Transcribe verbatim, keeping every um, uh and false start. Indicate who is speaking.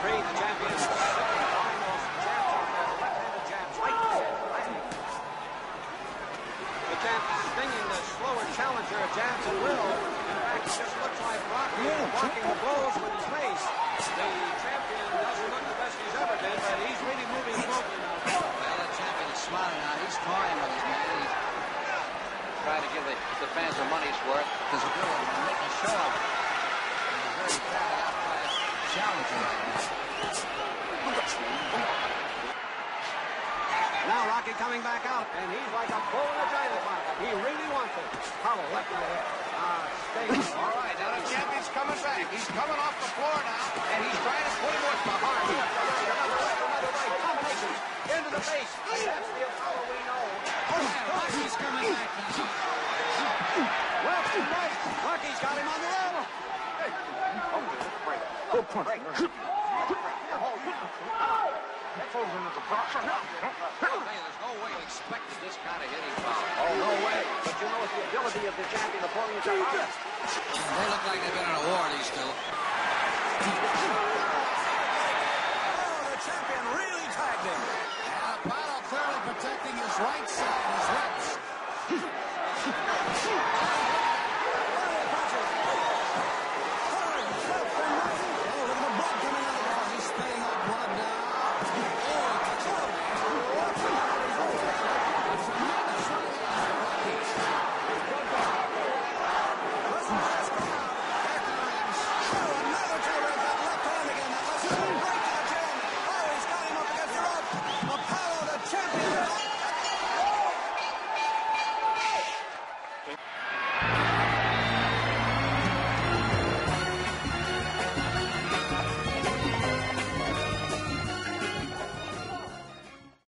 Speaker 1: Creed, the champions, throwing those jabs out there, the left-handed jabs, right to the head. The champ stinging the slower challenger, jabs at will. In fact, it just looks like Rocky is blocking the blows with his face. The champion doesn't look the best he's ever been, but he's really moving smoothly now.
Speaker 2: Well, the champion is smiling now. He's toying with his man. He's trying to give the, the fans their money's worth. There's a good one. Make a show of it. He's very badly out by his challenger right now.
Speaker 1: Now Rocky coming back out, and he's like a bull in a china shop. He really wants it. Hollow left to the head. Ah, stay.
Speaker 2: All right, now the champion's coming back. He's coming off the floor now, and he's trying to put him with the heart.
Speaker 1: Another right, another right. Combination. Into the face. That's the Apollo we know.
Speaker 2: Rocky's coming back now.
Speaker 1: Left and right. Rocky's got him on the level. Hey. Oh, break. Good punch. Break.
Speaker 2: There's no way he expected this kind of hitting power.
Speaker 1: Oh, no way. But you know it's the ability of the champion to pull himself out.
Speaker 2: They look like they've been in a war, these two.
Speaker 1: Oh, the champion really tagged him.
Speaker 2: And Apollo clearly protecting his right side, his reps.